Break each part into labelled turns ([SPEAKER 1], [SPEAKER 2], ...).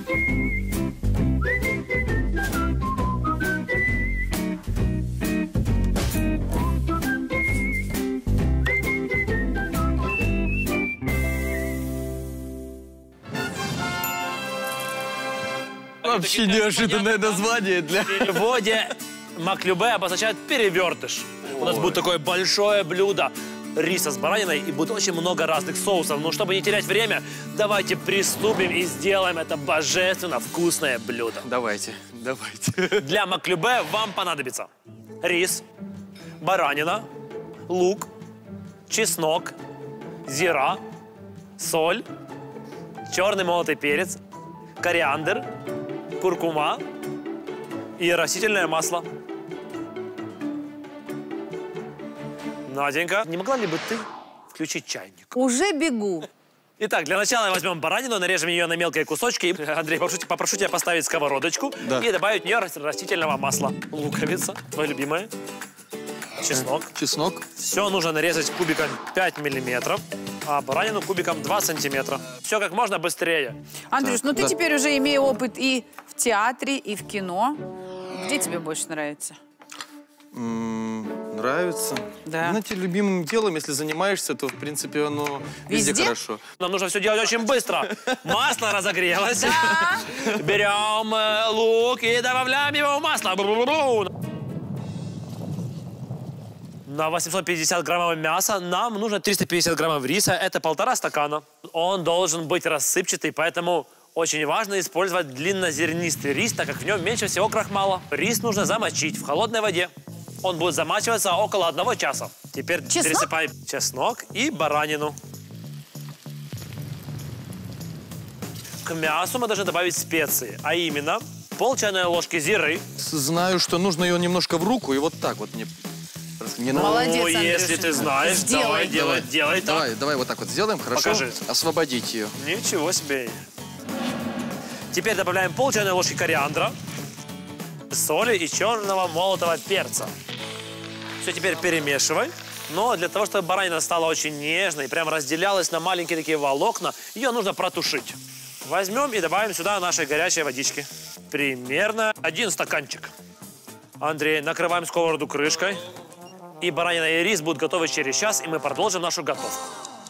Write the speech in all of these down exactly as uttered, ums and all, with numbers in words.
[SPEAKER 1] Вообще неожиданное название для...
[SPEAKER 2] В переводе маклюбе обозначает перевертыш. У нас будет такое большое блюдо риса с бараниной и будет очень много разных соусов. Но чтобы не терять время, давайте приступим и сделаем это божественно вкусное блюдо.
[SPEAKER 1] Давайте, давайте.
[SPEAKER 2] Для маклюбе вам понадобится рис, баранина, лук, чеснок, зира, соль, черный молотый перец, кориандр, куркума и растительное масло. Наденька, не могла ли бы ты включить чайник?
[SPEAKER 3] Уже бегу.
[SPEAKER 2] Итак, для начала возьмем баранину, нарежем ее на мелкие кусочки. Андрей, попрошу, попрошу тебя поставить сковородочку, да, и добавить в нее растительного масла. Луковица, твое любимое. Чеснок.
[SPEAKER 1] Чеснок.
[SPEAKER 2] Все нужно нарезать кубиком пять миллиметров, а баранину кубиком два сантиметра. Все как можно быстрее.
[SPEAKER 3] Андрюш,
[SPEAKER 1] Так,
[SPEAKER 3] ну ты
[SPEAKER 1] да.
[SPEAKER 3] теперь уже имея опыт и в театре, и в кино. Где тебе больше нравится?
[SPEAKER 1] М-м, нравится.
[SPEAKER 3] Да.
[SPEAKER 1] Знаете, любимым делом, если занимаешься, то, в принципе, оно везде,
[SPEAKER 3] Везде?
[SPEAKER 1] хорошо.
[SPEAKER 2] Нам нужно все делать очень быстро. Масло разогрелось.
[SPEAKER 3] Да.
[SPEAKER 2] Берем э, лук и добавляем его в масло. На восемьсот пятьдесят граммов мяса нам нужно триста пятьдесят граммов риса. Это полтора стакана. Он должен быть рассыпчатый, поэтому очень важно использовать длиннозернистый рис, так как в нем меньше всего крахмала. Рис нужно замочить в холодной воде. Он будет замачиваться около одного часа. Теперь
[SPEAKER 3] Чеснок?
[SPEAKER 2] пересыпаем чеснок и баранину. К мясу мы должны добавить специи, а именно пол чайной ложки зиры.
[SPEAKER 1] Знаю, что нужно ее немножко в руку, и вот так вот мне... Не надо.
[SPEAKER 3] Молодец,
[SPEAKER 2] Ну,
[SPEAKER 3] Андрюша.
[SPEAKER 2] если ты знаешь,
[SPEAKER 3] Сделай.
[SPEAKER 2] давай, делай, делай так.
[SPEAKER 1] Давай, давай вот так вот сделаем, хорошо?
[SPEAKER 2] Покажи.
[SPEAKER 1] Освободить ее.
[SPEAKER 2] Ничего себе. Теперь добавляем пол чайной ложки кориандра, соли и черного молотого перца. Все теперь перемешивай. Но для того, чтобы баранина стала очень нежной и прям разделялась на маленькие такие волокна, ее нужно протушить. Возьмем и добавим сюда нашей горячей водички. Примерно один стаканчик. Андрей, накрываем сковороду крышкой. И баранина и рис будут готовы через час, и мы продолжим нашу готовку.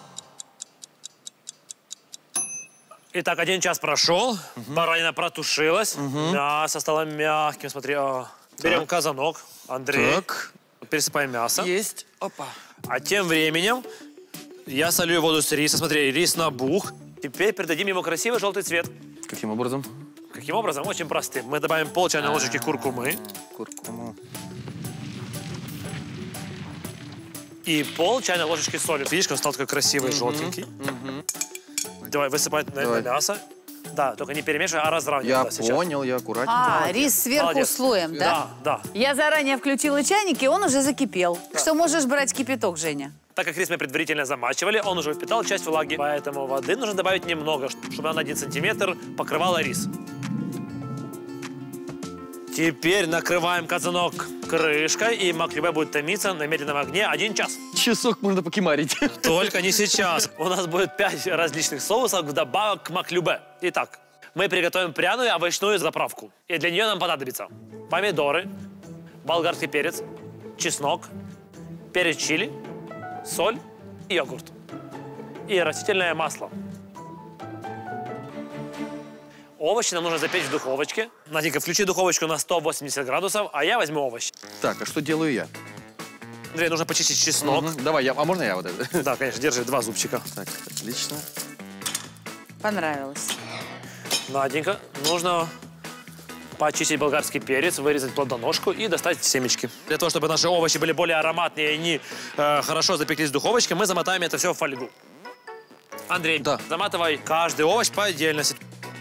[SPEAKER 2] Итак, один час прошел, угу. Баранина протушилась, угу. Мясо стало мягким, смотри. О. Берем так. Казанок, Андрей, так. Пересыпаем мясо.
[SPEAKER 1] Есть, опа.
[SPEAKER 2] А тем временем я солю воду с риса, смотри, рис набух. Теперь придадим ему красивый желтый цвет.
[SPEAKER 1] Каким образом?
[SPEAKER 2] Каким образом? Очень простым. Мы добавим пол чайной ложечки куркумы.
[SPEAKER 1] Куркуму.
[SPEAKER 2] И пол чайной ложечки соли. Видишь, он стал такой красивый, угу. Желтенький.
[SPEAKER 1] Угу.
[SPEAKER 2] Давай высыпать на, на мясо. Да, только не перемешивай, а разравнивай.
[SPEAKER 1] Я
[SPEAKER 2] да,
[SPEAKER 1] понял, я аккуратненько.
[SPEAKER 3] А,
[SPEAKER 1] Молодец.
[SPEAKER 3] рис сверху
[SPEAKER 2] Молодец.
[SPEAKER 3] слоем, да?
[SPEAKER 2] Да, да.
[SPEAKER 3] Я заранее включила чайник, и он уже закипел. Да. Что можешь брать кипяток, Женя?
[SPEAKER 2] Так как рис мы предварительно замачивали, он уже впитал часть влаги. Поэтому воды нужно добавить немного, чтобы она на один сантиметр покрывала рис. Теперь накрываем казанок крышкой, и маклюбе будет томиться на медленном огне один час.
[SPEAKER 1] Часок можно покимарить.
[SPEAKER 2] Только не сейчас. У нас будет пять различных соусов вдобавок к маклюбе. Итак, мы приготовим пряную овощную заправку. И для нее нам понадобится помидоры, болгарский перец, чеснок, перец чили, соль и йогурт. И растительное масло. Овощи нам нужно запечь в духовочке. Наденька, включи духовочку на сто восемьдесят градусов, а я возьму овощи.
[SPEAKER 1] Так, а что делаю я?
[SPEAKER 2] Андрей, нужно почистить чеснок.
[SPEAKER 1] Угу. Давай, я, а можно я вот это?
[SPEAKER 2] Да, конечно, держи два зубчика.
[SPEAKER 1] Так, отлично.
[SPEAKER 3] Понравилось.
[SPEAKER 2] Наденька, нужно почистить болгарский перец, вырезать плодоножку и достать семечки. Для того, чтобы наши овощи были более ароматные и они э, хорошо запеклись в духовочке, мы замотаем это все в фольгу. Андрей, да. Заматывай каждый овощ по отдельности.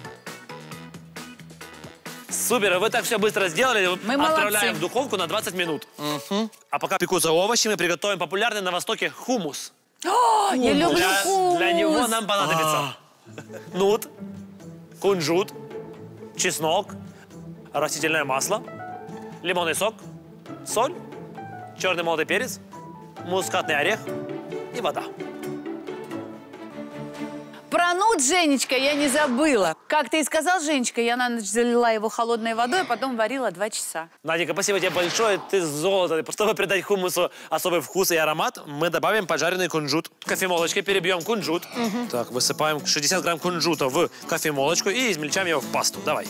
[SPEAKER 2] Супер, вы так все быстро сделали.
[SPEAKER 3] Мы
[SPEAKER 2] Отправляем
[SPEAKER 3] молодцы.
[SPEAKER 2] в духовку на двадцать минут.
[SPEAKER 1] Угу.
[SPEAKER 2] А пока пекутся овощи, мы приготовим популярный на Востоке хумус.
[SPEAKER 3] О, я люблю
[SPEAKER 2] Для,
[SPEAKER 3] хумус.
[SPEAKER 2] для него нам понадобится нут, кунжут, чеснок, растительное масло, лимонный сок, соль, черный молотый перец, мускатный орех и вода.
[SPEAKER 3] Про нут, Женечка, я не забыла. Как ты и сказал, Женечка, я на ночь залила его холодной водой, а потом варила два часа.
[SPEAKER 2] Наденька, спасибо тебе большое, ты золото. Чтобы придать хумусу особый вкус и аромат, мы добавим поджаренный кунжут. В кофемолочке перебьем кунжут. Угу. Так, высыпаем шестьдесят грамм кунжута в кофемолочку и измельчаем его в пасту. Давай.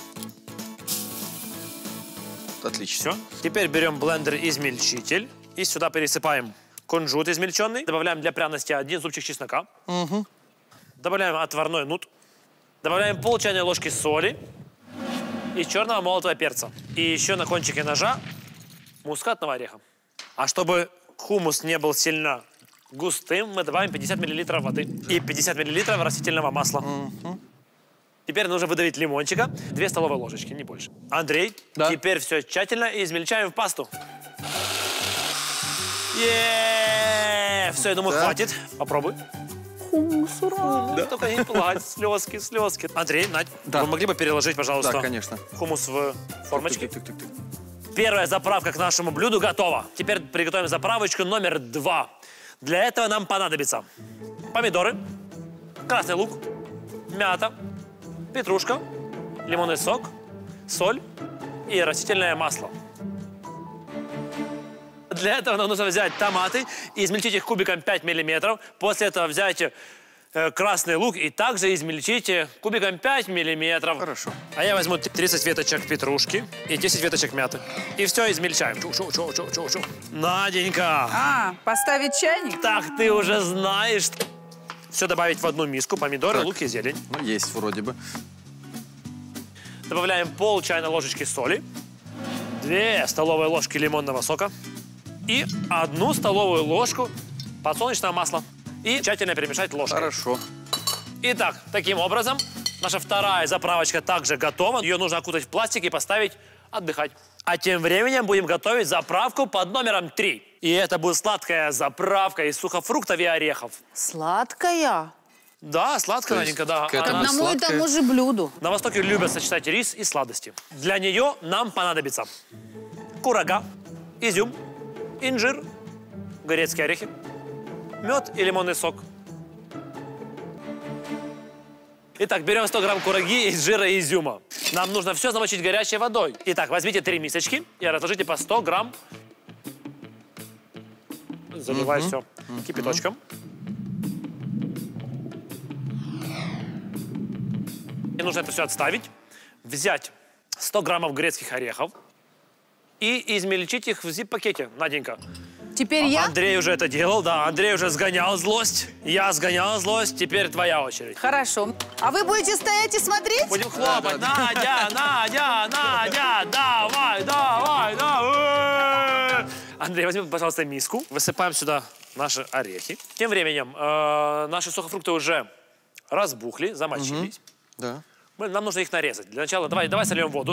[SPEAKER 1] Отлично.
[SPEAKER 2] Все. Теперь берем блендер-измельчитель и сюда пересыпаем кунжут измельченный. Добавляем для пряности один зубчик чеснока. Угу. Добавляем отварной нут. Добавляем пол чайной ложки соли и черного молотого перца. И еще на кончике ножа мускатного ореха. А чтобы хумус не был сильно густым, мы добавим пятьдесят миллилитров воды и пятьдесят миллилитров растительного масла. Угу. Теперь нужно выдавить лимончика, две столовые ложечки, не больше. Андрей, да. Теперь все тщательно измельчаем в пасту. Е-е-е! Все, я думаю, да. Хватит. Попробуй.
[SPEAKER 3] Хумус, ура!
[SPEAKER 2] Да, только не плачь, слезки, слезки. Андрей, Надь, да. Вы могли бы переложить, пожалуйста,
[SPEAKER 1] да, конечно.
[SPEAKER 2] Хумус в формочки?
[SPEAKER 1] Тык, тык, тык, тык, тык.
[SPEAKER 2] Первая заправка к нашему блюду готова. Теперь приготовим заправочку номер два. Для этого нам понадобится помидоры, красный лук, мята, петрушка, лимонный сок, соль и растительное масло. Для этого нам нужно взять томаты и измельчить их кубиком пять миллиметров. После этого взять э, красный лук и также измельчить кубиком пять миллиметров.
[SPEAKER 1] Хорошо.
[SPEAKER 2] А я возьму тридцать веточек петрушки и десять веточек мяты. И все измельчаем. Чу -чу -чу -чу -чу -чу. Наденька!
[SPEAKER 3] А, поставить чайник?
[SPEAKER 2] Так ты уже знаешь. Все добавить в одну миску. Помидоры, так. Лук и зелень.
[SPEAKER 1] Ну, есть вроде бы.
[SPEAKER 2] Добавляем пол чайной ложечки соли, две столовые ложки лимонного сока и одну столовую ложку подсолнечного масла. И тщательно перемешать ложкой.
[SPEAKER 1] Хорошо.
[SPEAKER 2] Итак, таким образом, наша вторая заправочка также готова. Ее нужно окутать в пластик и поставить отдыхать. А тем временем будем готовить заправку под номером три. И это будет сладкая заправка из сухофруктов и орехов.
[SPEAKER 3] Сладкая?
[SPEAKER 2] Да, сладкая, Наденька, да.
[SPEAKER 3] К одному и тому же блюду.
[SPEAKER 2] На Востоке любят сочетать рис и сладости. Для нее нам понадобится курага, изюм, инжир, грецкие орехи, мед и лимонный сок. Итак, берем сто грамм кураги, инжира и изюма. Нам нужно все замочить горячей водой. Итак, возьмите три мисочки и разложите по сто грамм. Заливай все кипяточком. И нужно это все отставить, взять сто граммов грецких орехов и измельчить их в зип-пакете. Наденька.
[SPEAKER 3] Теперь
[SPEAKER 2] а,
[SPEAKER 3] я?
[SPEAKER 2] Андрей уже это делал, да. Андрей уже сгонял злость. Я сгонял злость. Теперь твоя очередь.
[SPEAKER 3] Хорошо. А вы будете стоять и смотреть?
[SPEAKER 2] Будем хлопать. Надя, Надя, Надя, давай, давай, давай. Андрей, возьми, пожалуйста, миску. Высыпаем сюда наши орехи. Тем временем э, наши сухофрукты уже разбухли, замочились.
[SPEAKER 1] Угу. Да.
[SPEAKER 2] Мы, нам нужно их нарезать. Для начала давай, давай сольем воду.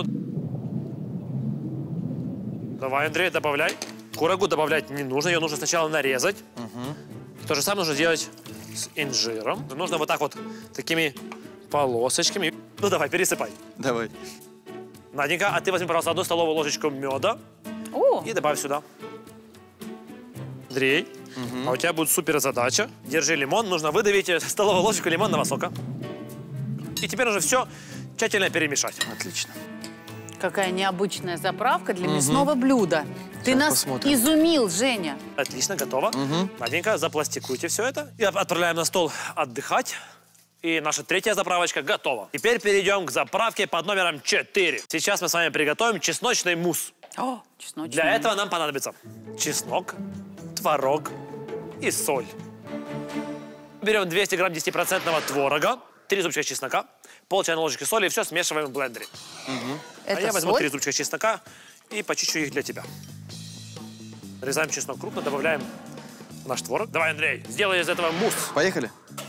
[SPEAKER 2] Давай, Андрей, добавляй. Курагу добавлять не нужно, ее нужно сначала нарезать. Угу. То же самое нужно делать с инжиром. Нужно вот так вот, такими полосочками. Ну давай, пересыпай.
[SPEAKER 1] Давай.
[SPEAKER 2] Наденька, а ты возьми, пожалуйста, одну столовую ложечку меда.
[SPEAKER 3] О.
[SPEAKER 2] И добавь сюда. Андрей, угу. А у тебя будет супер задача. Держи лимон, нужно выдавить столовую ложечку лимонного сока. И теперь уже все тщательно перемешать.
[SPEAKER 1] Отлично.
[SPEAKER 3] Какая необычная заправка для угу. мясного блюда. Ты Сейчас нас посмотрим. Изумил, Женя.
[SPEAKER 2] Отлично, готово. Угу. Наденька, запластикуйте все это. И отправляем на стол отдыхать. И наша третья заправочка готова. Теперь перейдем к заправке под номером четыре. Сейчас мы с вами приготовим чесночный мусс.
[SPEAKER 3] О, чесночный.
[SPEAKER 2] Для этого нам понадобится чеснок, творог и соль. Берем двести грамм десятипроцентного творога, три зубчика чеснока, пол чайной ложечки соли и все смешиваем в блендере. Угу. А я возьму три зубчика чеснока и почищу их для тебя. Нарезаем чеснок крупно, добавляем наш творог. Давай, Андрей, сделай из этого мусс.
[SPEAKER 1] Поехали.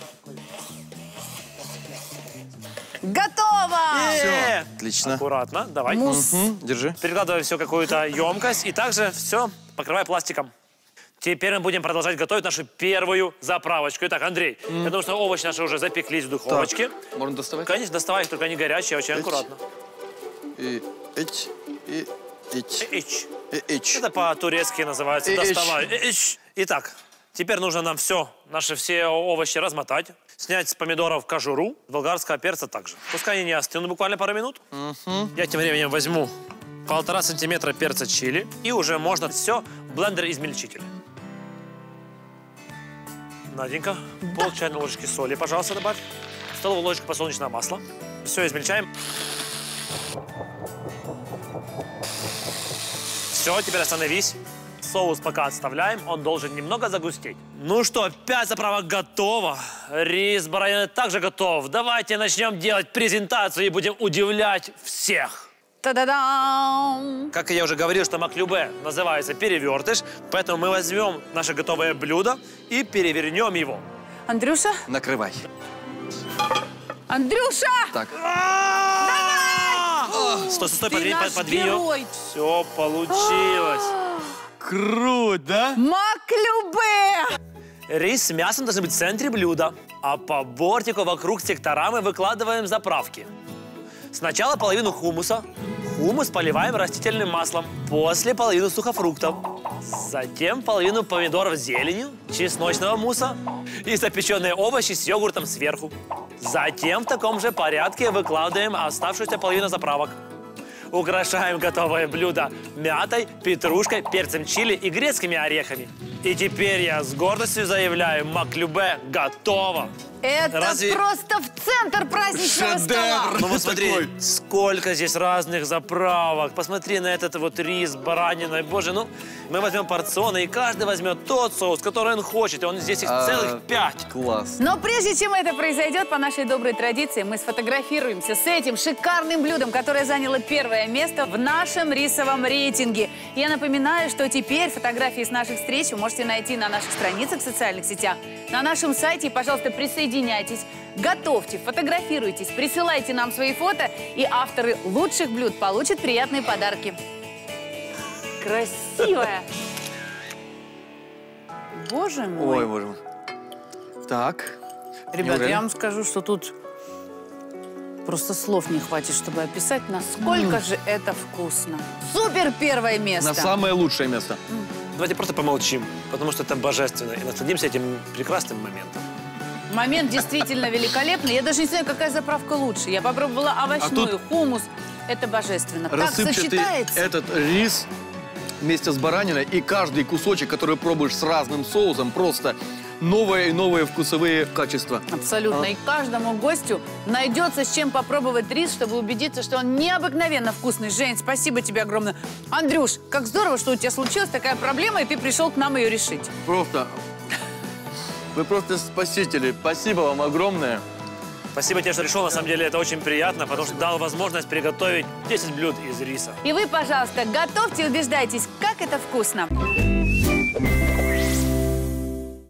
[SPEAKER 3] Готово!
[SPEAKER 1] Все, отлично.
[SPEAKER 2] Аккуратно, давай.
[SPEAKER 3] Мусс.
[SPEAKER 1] Угу. Держи.
[SPEAKER 2] Перекладывай все в какую-то емкость и также все покрывай пластиком. Теперь мы будем продолжать готовить нашу первую заправочку. Итак, Андрей, mm. я думаю, что овощи наши уже запеклись в духовочке.
[SPEAKER 1] Так. Можно доставать?
[SPEAKER 2] Конечно, доставай их, только они горячие, очень
[SPEAKER 1] Эч.
[SPEAKER 2] аккуратно.
[SPEAKER 1] И эч, и эч.
[SPEAKER 2] Эч.
[SPEAKER 1] И эч.
[SPEAKER 2] Это по-турецки называется
[SPEAKER 1] И
[SPEAKER 2] доставай. Эч. Итак, Теперь нужно нам все, наши все овощи размотать, снять с помидоров кожуру, болгарского перца также. Пускай они не остынут буквально пару минут. Угу. Я тем временем возьму полтора сантиметра перца чили, и уже можно все в блендер-измельчитель. Наденька, да. Пол чайной ложечки соли, пожалуйста, добавь. Столовую ложечку подсолнечного масла. Все измельчаем. Все, теперь остановись. Соус пока отставляем, он должен немного загустеть. Ну что, пять заправок готово. Рис баранины также готов. Давайте начнем делать презентацию и будем удивлять всех.
[SPEAKER 3] Та-да-дам!
[SPEAKER 2] Как я уже говорил, что маклюбе называется перевертыш, поэтому мы возьмем наше готовое блюдо и перевернем его.
[SPEAKER 3] Андрюша?
[SPEAKER 1] Накрывай.
[SPEAKER 3] Андрюша!
[SPEAKER 1] Так.
[SPEAKER 3] Давай!
[SPEAKER 2] Стой, стой,
[SPEAKER 3] Ты
[SPEAKER 2] подвинь,
[SPEAKER 3] наш
[SPEAKER 2] подвинь
[SPEAKER 3] герой.
[SPEAKER 2] ее. Все получилось.
[SPEAKER 1] Круто, да?
[SPEAKER 3] Маклюбе!
[SPEAKER 2] Рис с мясом должен быть в центре блюда, а по бортику вокруг сектора мы выкладываем заправки. Сначала половину хумуса. Хумус поливаем растительным маслом. После половину сухофруктов. Затем половину помидоров с зеленью, чесночного мусса и запеченные овощи с йогуртом сверху. Затем в таком же порядке выкладываем оставшуюся половину заправок. Украшаем готовое блюдо мятой, петрушкой, перцем чили и грецкими орехами. И теперь я с гордостью заявляю, маклюбе готово.
[SPEAKER 3] Это
[SPEAKER 2] Разве...
[SPEAKER 3] просто в центр праздничного стола.
[SPEAKER 2] Ну вот смотри, такой. Сколько здесь разных заправок. Посмотри на этот вот рис с бараниной. Боже, ну мы возьмем порционы, и каждый возьмет тот соус, который он хочет. И он здесь их а, целых пять.
[SPEAKER 1] Класс.
[SPEAKER 3] Но прежде чем это произойдет, по нашей доброй традиции, мы сфотографируемся с этим шикарным блюдом, которое заняло первое место в нашем рисовом рейтинге. Я напоминаю, что теперь фотографии с наших встреч вы можете найти на наших страницах в социальных сетях, на нашем сайте. И, пожалуйста, присоединяйтесь, готовьте, фотографируйтесь, присылайте нам свои фото, и авторы лучших блюд получат приятные подарки. Красивая! Боже мой!
[SPEAKER 1] Ой, боже мой. Так.
[SPEAKER 3] Ребят, я вам скажу, что тут просто слов не хватит, чтобы описать, насколько mm. же это вкусно. Супер первое место!
[SPEAKER 1] На самое лучшее место.
[SPEAKER 3] Mm.
[SPEAKER 2] Давайте просто помолчим, потому что это божественно, и насладимся этим прекрасным моментом.
[SPEAKER 3] Момент действительно великолепный. Я даже не знаю, какая заправка лучше. Я попробовала овощную, а тут хумус. Это божественно. Так сочетается.
[SPEAKER 1] Этот рис вместе с бараниной, и каждый кусочек, который пробуешь с разным соусом, просто новые и новые вкусовые качества.
[SPEAKER 3] Абсолютно. А? И каждому гостю найдется с чем попробовать рис, чтобы убедиться, что он необыкновенно вкусный. Жень, спасибо тебе огромное. Андрюш, как здорово, что у тебя случилась такая проблема, и ты пришел к нам ее решить.
[SPEAKER 1] Просто... Вы просто спасители. Спасибо вам огромное.
[SPEAKER 2] Спасибо тебе, что решил. На самом деле это очень приятно, потому что дал возможность приготовить десять блюд из риса.
[SPEAKER 3] И вы, пожалуйста, готовьте и убеждайтесь, как это вкусно.